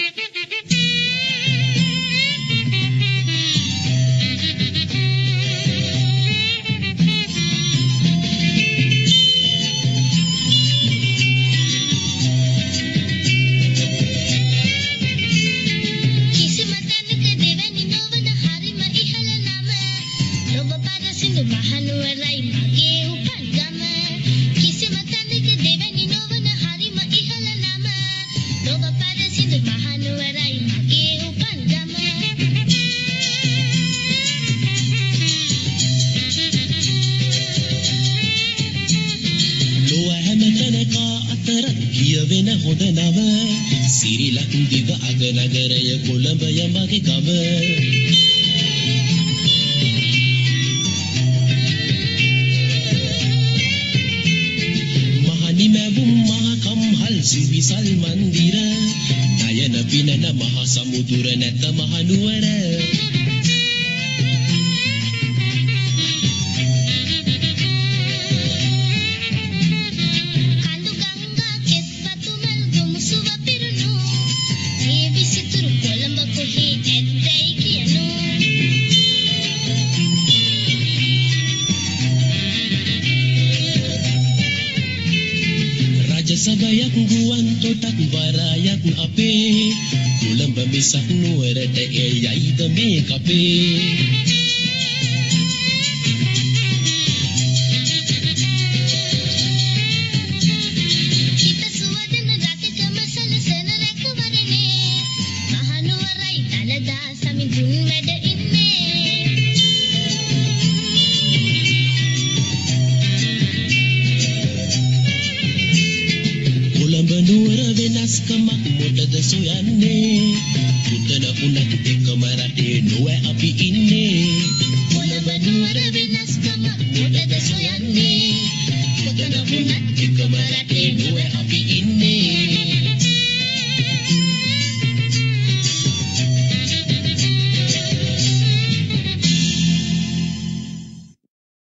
කියවෙන හොඳ නම සිරිලක් දිව අගනගරය කොළඹය මගේ ගම මහනිමැවුම් මහකම්හල් සිවිසල් මන්දිර නයන පිනන මහ සමුදුර නැත මහනුවර සබයක් ගුවන් තොටක් වරායක් අපේ කොළඹ මිසක් නුවරට එයයිද මේ කපේ හිත සුවදන රටකම සලසන රැකවරනේ මහනුවරයි තලදා සමිඳුන් වැඩ නුවර වෙනස්කමක් මොටද සොයන්නේ පුතන උනත්